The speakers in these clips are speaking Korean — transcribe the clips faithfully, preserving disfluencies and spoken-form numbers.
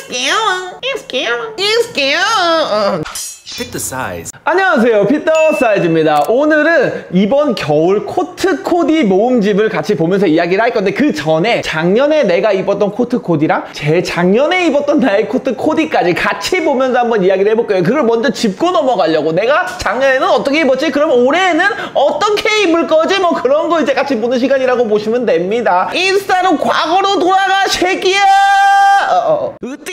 Excuse, excuse, excuse. Pick the size. 안녕하세요, 피터 사이즈입니다. 오늘은 이번 겨울 코트 코디 모음집을 같이 보면서 이야기를 할 건데, 그 전에 작년에 내가 입었던 코트 코디랑 재작년에 입었던 나의 코트 코디까지 같이 보면서 한번 이야기를 해볼 거예요. 그걸 먼저 짚고 넘어가려고. 내가 작년에는 어떻게 입었지? 그럼 올해에는 어떻게 입을 거지? 뭐 그런 거 이제 같이 보는 시간이라고 보시면 됩니다. 인스타로 과거로 돌아가, 새끼야! 어, 어. 으띠!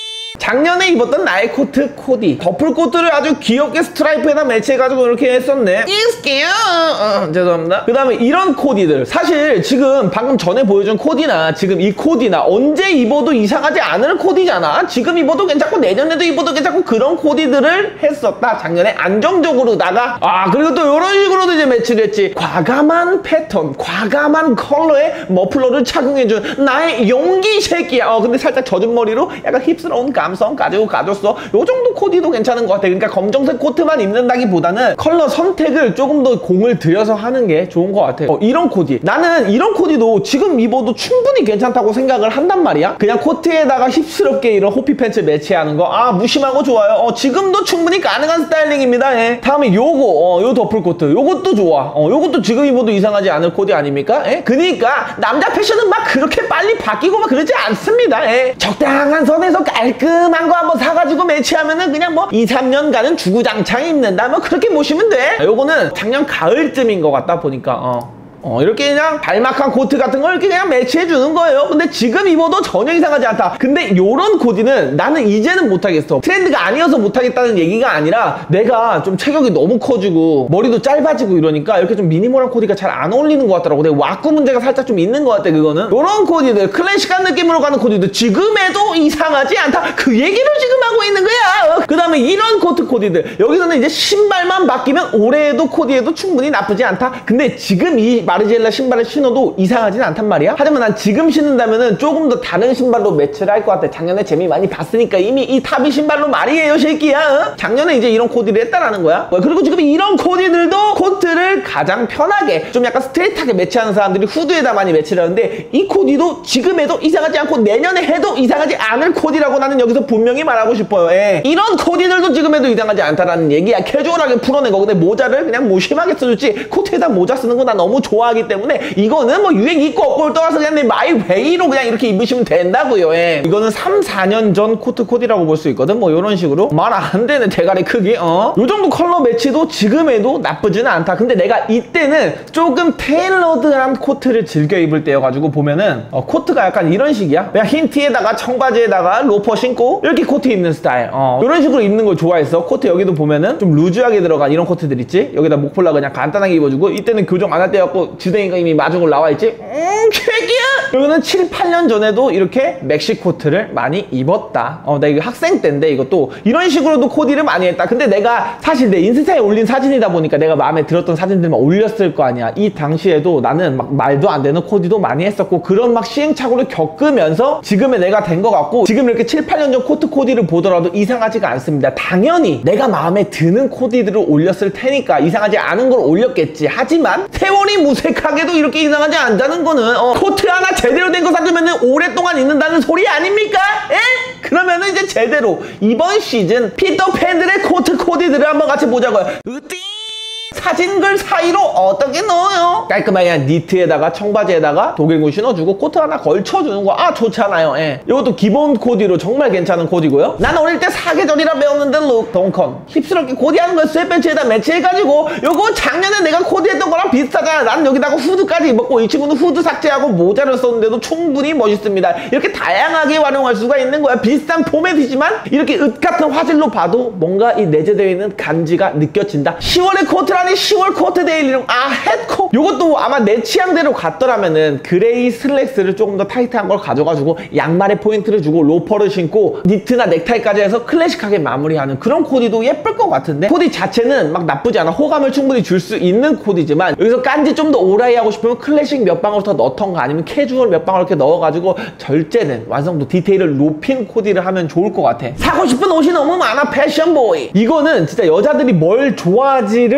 작년에 입었던 나의 코트 코디, 더플 코트를 아주 귀엽게 스트라이프에다 매치해가지고 이렇게 했었네. Excuse. 어, 죄송합니다. 그 다음에 이런 코디들, 사실 지금 방금 전에 보여준 코디나 지금 이 코디나 언제 입어도 이상하지 않을 코디잖아. 지금 입어도 괜찮고 내년에도 입어도 괜찮고 그런 코디들을 했었다, 작년에 안정적으로다가. 아, 그리고 또 이런 식으로도 이제 매치를 했지. 과감한 패턴, 과감한 컬러의 머플러를 착용해준 나의 용기 새끼야. 어, 근데 살짝 젖은 머리로 약간 힙스러운 감성 가지고 가졌어. 요 정도 코디도 괜찮은 것 같아. 그러니까 검정색 코트만 입는다기보다는 컬러 선택을 조금 더 공을 들여서 하는 게 좋은 것 같아. 어, 이런 코디, 나는 이런 코디도 지금 입어도 충분히 괜찮다고 생각을 한단 말이야. 그냥 코트에다가 힙스럽게 이런 호피 팬츠 매치하는 거, 아, 무심하고 좋아요. 어, 지금도 충분히 가능한 스타일링입니다. 예. 다음에 요거, 어, 요 더플 코트, 요것도 좋아. 어, 요것도 지금 입어도 이상하지 않을 코디 아닙니까? 예? 그니까 남자 패션은 막 그렇게 빨리 바뀌고 막 그러지 않습니다. 예. 적당한 선에서 깔끔 한 거 한번 사가지고 매치하면은 그냥 뭐 이, 삼 년간은 주구장창 입는다, 뭐 그렇게 보시면 돼. 요거는 작년 가을쯤인 것 같다 보니까 어. 어, 이렇게 그냥 발막한 코트 같은 걸 이렇게 그냥 매치해주는 거예요. 근데 지금 입어도 전혀 이상하지 않다. 근데 요런 코디는 나는 이제는 못하겠어. 트렌드가 아니어서 못하겠다는 얘기가 아니라 내가 좀 체격이 너무 커지고 머리도 짧아지고 이러니까 이렇게 좀 미니멀한 코디가 잘 안 어울리는 것 같더라고. 내 왁구 문제가 살짝 좀 있는 것 같아, 그거는. 요런 코디들, 클래식한 느낌으로 가는 코디들 지금에도 이상하지 않다, 그 얘기를 지금 하고 있는 거야. 어. 그 다음에 이런 코트 코디들, 여기서는 이제 신발만 바뀌면 올해에도 코디에도 충분히 나쁘지 않다. 근데 지금 이 마르지엘라 신발을 신어도 이상하진 않단 말이야. 하지만 난 지금 신는다면은 조금 더 다른 신발로 매치를 할 것 같아. 작년에 재미 많이 봤으니까 이미 이 탑이 신발로 말이에요, 새끼야. 어? 작년에 이제 이런 코디를 했다라는 거야. 그리고 지금 이런 코디들도 코트를 가장 편하게 좀 약간 스트레이트하게 매치하는 사람들이 후드에다 많이 매치를 하는데, 이 코디도 지금에도 이상하지 않고 내년에 해도 이상하지 않을 코디라고 나는 여기서 분명히 말하고 싶어요. 예. 이런 코디들도 지금에도 이상하지 않다라는 얘기야. 캐주얼하게 풀어낸 거. 근데 모자를 그냥 무심하게 써줬지, 코트에다 모자 쓰는 거 나 너무 좋아 하기 때문에 이거는 뭐 유행 있고 없고를 떠나서 그냥 내 마이 웨이로 그냥 이렇게 입으시면 된다고요. 예. 이거는 삼, 사 년 전 코트 코디라고 볼 수 있거든. 뭐 이런 식으로 말 안 되는 대가리 크기. 어? 요 정도 컬러 매치도 지금에도 나쁘지는 않다. 근데 내가 이때는 조금 테일러드한 코트를 즐겨 입을 때여가지고 보면은 어, 코트가 약간 이런 식이야. 그냥 흰 티에다가 청바지에다가 로퍼 신고 이렇게 코트 입는 스타일. 어, 이런 식으로 입는 걸 좋아했어. 코트 여기도 보면은 좀 루즈하게 들어간 이런 코트들 있지. 여기다 목폴라 그냥 간단하게 입어주고, 이때는 교정 안 할 때였고 지댕이가 이미 마중을 나와있지. 음, 새끼야! 여기는 칠, 팔 년 전에도 이렇게 맥시 코트를 많이 입었다. 어, 나 이거 학생 때인데 이것도 이런 식으로도 코디를 많이 했다. 근데 내가 사실 내 인스타에 올린 사진이다 보니까 내가 마음에 들었던 사진들만 올렸을 거 아니야. 이 당시에도 나는 막 말도 안 되는 코디도 많이 했었고, 그런 막 시행착오를 겪으면서 지금의 내가 된 것 같고, 지금 이렇게 칠, 팔 년 전 코트 코디를 보더라도 이상하지가 않습니다. 당연히 내가 마음에 드는 코디들을 올렸을 테니까 이상하지 않은 걸 올렸겠지. 하지만 세월이 무색하게도 이렇게 이상하지 않다는 거는 어, 코트 하나 제대로 된 거 사주면은 오랫동안 입는다는 소리 아닙니까? 에? 그러면은 이제 제대로 이번 시즌 피터팬들의 코트 코디들을 한번 같이 보자고요. 으띠! 사진글 사이로 어떻게 넣어요? 깔끔하게 그냥 니트에다가 청바지에다가 독일군 신어주고 코트 하나 걸쳐주는 거, 아, 좋잖아요. 예. 이것도 기본 코디로 정말 괜찮은 코디고요. 난 어릴 때 사계절이라 배웠는데 룩 동컨 힙스럽게 코디하는 거 스웨트밴츠에다 매치해가지고, 요거 작년에 내가 코디했던 거랑 비슷하잖아. 난 여기다가 후드까지 입었고, 이 친구는 후드 삭제하고 모자를 썼는데도 충분히 멋있습니다. 이렇게 다양하게 활용할 수가 있는 거야. 비슷한 포맷이지만 이렇게 읒 같은 화질로 봐도 뭔가 이 내재되어 있는 감지가 느껴진다. 시월의 코트라니 시월 코트 데일리룩, 아, 햇코. 요것도 아마 내 취향대로 갔더라면은 그레이 슬랙스를 조금 더 타이트한 걸 가져가지고 양말에 포인트를 주고 로퍼를 신고 니트나 넥타이까지 해서 클래식하게 마무리하는 그런 코디도 예쁠 것 같은데, 코디 자체는 막 나쁘지 않아. 호감을 충분히 줄 수 있는 코디지만 여기서 깐지 좀 더 오라이 하고 싶으면 클래식 몇 방울 더 넣던가 아니면 캐주얼 몇 방울 이렇게 넣어가지고 절제는 완성도 디테일을 높인 코디를 하면 좋을 것 같아. 사고 싶은 옷이 너무 많아, 패션보이. 이거는 진짜 여자들이 뭘 좋아하지를 생각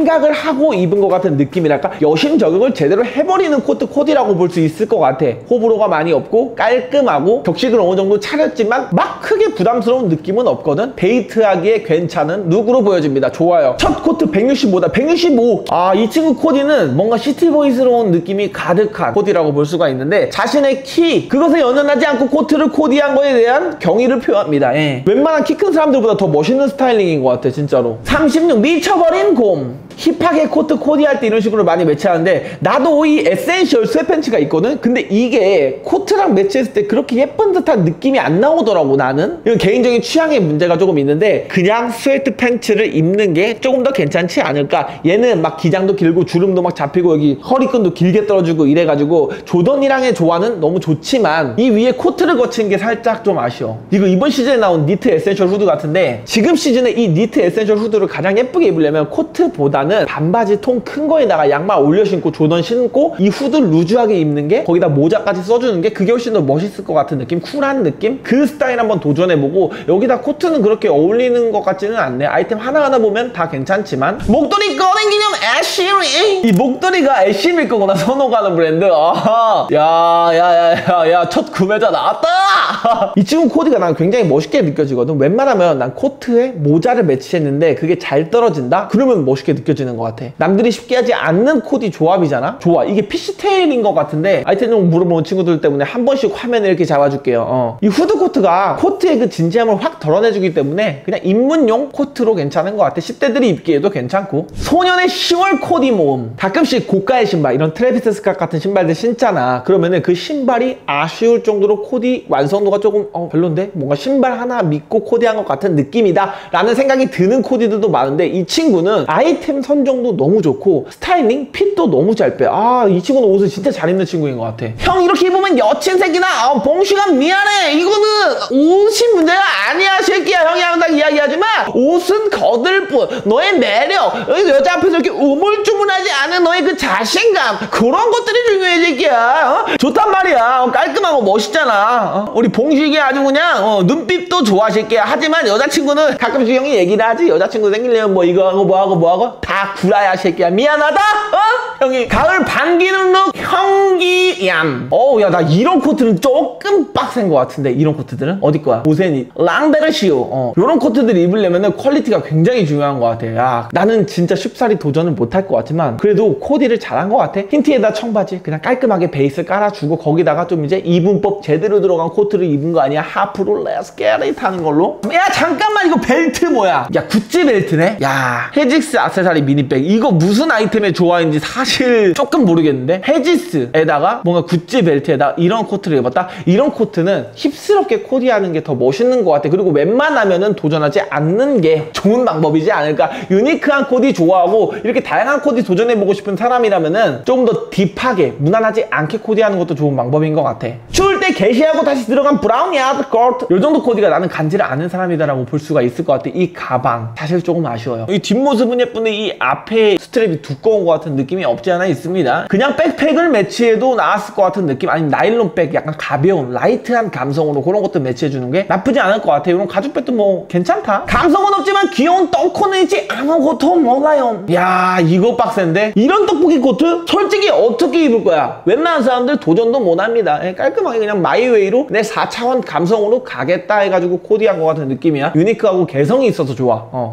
생각을 하고 입은 것 같은 느낌이랄까? 여심 저격을 제대로 해버리는 코트 코디라고 볼 수 있을 것 같아. 호불호가 많이 없고 깔끔하고 격식을 어느 정도 차렸지만 막 크게 부담스러운 느낌은 없거든. 데이트하기에 괜찮은 룩으로 보여집니다. 좋아요. 첫 코트 백육십오다. 백육십오. 아, 이 친구 코디는 뭔가 시티보이스러운 느낌이 가득한 코디라고 볼 수가 있는데 자신의 키, 그것에 연연하지 않고 코트를 코디한 거에 대한 경의를 표합니다. 예. 웬만한 키 큰 사람들보다 더 멋있는 스타일링인 것 같아, 진짜로. 삼십육. 미쳐버린 곰. 힙하게 코트 코디할 때 이런 식으로 많이 매치하는데 나도 이 에센셜 스웨팬츠가 있거든? 근데 이게 코트랑 매치했을 때 그렇게 예쁜 듯한 느낌이 안 나오더라고, 나는. 이건 개인적인 취향의 문제가 조금 있는데 그냥 스웨트 팬츠를 입는 게 조금 더 괜찮지 않을까. 얘는 막 기장도 길고 주름도 막 잡히고 여기 허리끈도 길게 떨어지고 이래가지고 조던이랑의 조화는 너무 좋지만 이 위에 코트를 거친 게 살짝 좀 아쉬워. 이거 이번 시즌에 나온 니트 에센셜 후드 같은데 지금 시즌에 이 니트 에센셜 후드를 가장 예쁘게 입으려면 코트보다는 반바지 통 큰 거에다가 양말 올려 신고 조던 신고 이 후드 루즈하게 입는 게 거기다 모자까지 써주는 게 그게 훨씬 더 멋있을 것 같은 느낌? 쿨한 느낌? 그 스타일 한번 도전해보고 여기다 코트는 그렇게 어울리는 것 같지는 않네. 아이템 하나하나 보면 다 괜찮지만 목도리 꺼낸 기념 애쉬리. 이 목도리가 애쉬리일 거구나. 선호가는 브랜드. 아하. 야야야야야 첫 구매자 나왔다. 이 친구 코디가 난 굉장히 멋있게 느껴지거든. 웬만하면 난 코트에 모자를 매치했는데 그게 잘 떨어진다? 그러면 멋있게 느껴지는 것 같아. 남들이 쉽게 하지 않는 코디 조합이잖아. 좋아. 이게 피시테일인 것 같은데 아이템 좀 물어보는 친구들 때문에 한 번씩 화면을 이렇게 잡아줄게요. 어. 이 후드 코트가 코트의 그 진지함을 확 덜어내주기 때문에 그냥 입문용 코트로 괜찮은 것 같아. 십 대들이 입기에도 괜찮고. 소년의 시월 코디 모음. 가끔씩 고가의 신발, 이런 트래비스 스캇 같은 신발들 신잖아. 그러면은 그 신발이 아쉬울 정도로 코디 완성도가 조금 어, 별론데? 뭔가 신발 하나 믿고 코디한 것 같은 느낌이다 라는 생각이 드는 코디들도 많은데 이 친구는 아이템 선정도 너무 좋고 스타일링, 핏도 너무 잘 빼. 아, 이 친구는 옷을 진짜 잘 입는 친구인 것 같아. 형 이렇게 입으면 여친 새끼나 아, 봉시가 미안해. 이거는 옷이 문제가 아니야 새끼야. 형이 항상 이야기하지만 옷은 거들 뿐. 너의 매력, 여자 앞에서 이렇게 우물쭈물하지 않은 너의 그 자신감, 그런 것들이 중요해 새끼야. 어? 좋단 말이야. 어, 깔끔하고 멋있잖아. 어? 우리 봉식이 아주 그냥 어, 눈빛도 좋아 새끼야. 하지만 여자친구는 가끔씩 형이 얘기를 하지. 여자친구 생기려면 뭐 이거 하고 뭐 하고 뭐 하고 다 구라야 새끼야. 미안하다. 어? 형이 가을 반기는 룩 형기얌. 어우 야 나 이런 코트는 조금 빡센 것 같은데. 이런 코트들은 어디 거야? 오세니 랑베르시오. 어. 이런 코트들 입으려면 퀄리티가 굉장히 중요한 것 같아. 야 나는 진짜 쉽사리 도전은 못할 것 같지만 그래도 코디를 잘한 것 같아. 흰티에다 청바지 그냥 깔끔하게 베이스 깔아주고 거기다가 좀 이제 이분법 제대로 들어간 코트를 입은 거 아니야? 하프로 레스 게릿 하는 걸로. 야 잠깐만 이거 벨트 뭐야? 야 구찌 벨트네? 야 헤지스 액세서리 미니백 이거 무슨 아이템의 조화인지 사실 조금 모르겠는데 헤지스에다가 뭔가 구찌 벨트에다 이런 코트를 입었다? 이런 코트는 힙스럽게 코디하는 게 더 멋있는 것 같아. 그리고 웬만하면은 도전하지 않는 게 좋은 방법이지 않을까. 유니크한 코디 좋아하고 이렇게 다양한 코디 도전해보고 싶은 사람이라면은 조금 더 딥하게 무난하지 않게 코디하는 것도 좋은 방법인 것 같아. 추울 때 게시하고 다시 들어간 브라운 야드 코트 요 정도 코디가 나는 간지를 않은 사람이다라고 볼 수가 있을 것 같아. 이 가방 사실 조금 아쉬워요. 이 뒷모습은 예쁜데 이 앞에 스트랩이 두꺼운 것 같은 느낌이 없지 않아 있습니다. 그냥 백팩을 매치해도 나았을 것 같은 느낌. 아니면 나일론백 약간 가벼운 라이트한 감성으로 그런 것도 매치해주는 게 나쁘지 않을 것 같아. 이런 가죽백도 뭐 괜찮다. 감성은 없지만 귀여운 덩코는 있지 아무것도 몰라요. 야 이거 빡센데? 이런 떡볶이 코트? 솔직히 어떻게 입을 거야? 웬만한 사람들 도전도 못합니다. 깔끔하게 그냥 마이웨이로 내 사 차원 감성으로 가겠다 해가지고 코디한 것 같은 느낌이야. 유니크하고 개성이 있어서 좋아. 어.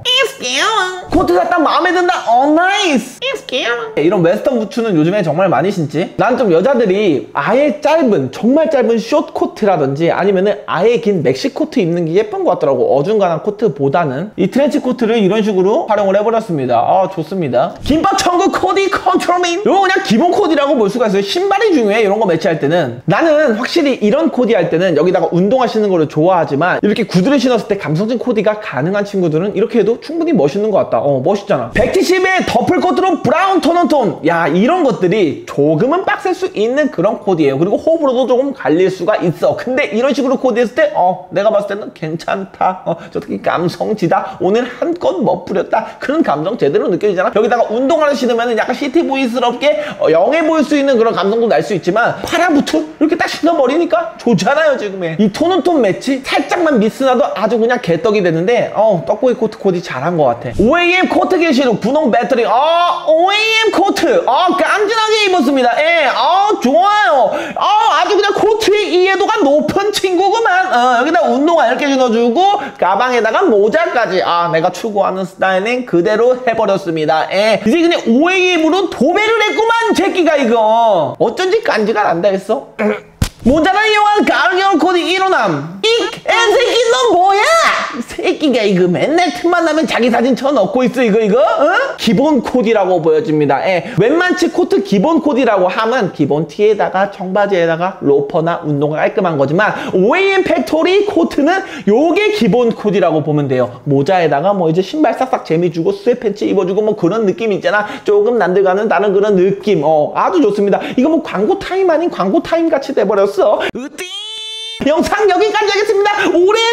코트가 딱 마음에 든다. 어 나이스. 이런 웨스턴 부츠는 요즘에 정말 많이 신지. 난 좀 여자들이 아예 짧은 정말 짧은 숏 코트라든지 아니면은 아예 긴 맥시 코트 입는 게 예쁜 것 같더라고. 어중간한 코트보다는 이 트렌치 코트를 이런 식으로 활용을 해버렸습니다. 아 좋습니다. 김밥 천국 코디 컨트롤민. 이거 그냥 기본 코디라고 볼 수가 있어요. 신발이 중요해. 이런 거 매치할 때는. 나는 확실히 이런 코디 할 때는 여기다가 운동화 신는 거를 좋아하지만 이렇게 구두를 신었을 때 감성진 코디가 가능한 친구들은 이렇게 해도 충분히 멋있는 것 같다. 어 멋있잖아. 백칠십의 더플 코트로 브라운 톤온 톤. 야 이런 것들이 조금은 빡셀 수 있는 그런 코디예요. 그리고 호불호도 조금 갈릴 수가 있어. 근데 이런 식으로 코디했을 때 어 내가 봤을 때는 괜찮다. 어 저 특히 감성지다. 오늘 한껏 멋부렸다. 그런 감성 제대로 느껴지잖아. 여기다가 운동화를 신으면 약간 시티보이스럽게 어, 영해 보일 수 있는 그런 감성도 날 수 있지만 파라부트 이렇게 딱 신어버리니까 좋잖아요. 지금의 이 톤온 톤 매치 살짝만 미스나도 아주 그냥 개떡이 되는데 어 떡볶이 코트 코디 잘한 산 것 같아. 오에이엠 코트 게시룩 분홍 배터리. 어, 오에이엠 코트. 어, 깐진하게 입었습니다. 예, 어, 좋아요. 어, 아주 그냥 코트의 이해도가 높은 친구구만. 어, 여기다 운동화 이렇게 신어주고 가방에다가 모자까지. 아, 내가 추구하는 스타일링 그대로 해버렸습니다. 예, 이제 그냥 오에이엠으로 도배를 했구만, 제끼가 이거. 어쩐지 깐지가 난다 했어. 모자를 이용한 가을 겨울 코디 일호남. 이 애새끼 너 뭐야? 새끼가 이거 맨날 틈만 나면 자기 사진 쳐넣고 있어 이거 이거? 어? 기본 코디라고 보여집니다. 예. 웬만치 코트 기본 코디라고 하면 기본 티에다가 청바지에다가 로퍼나 운동화 깔끔한 거지만 오에이엠 팩토리 코트는 요게 기본 코디라고 보면 돼요. 모자에다가 뭐 이제 신발 싹싹 재미주고 스웨팬츠 입어주고 뭐 그런 느낌 있잖아. 조금 남들과는 다른 그런 느낌. 어, 아주 좋습니다. 이거 뭐 광고 타임 아닌 광고 타임 같이 돼버렸어. 으띠! 영상 여기까지 하겠습니다. 오래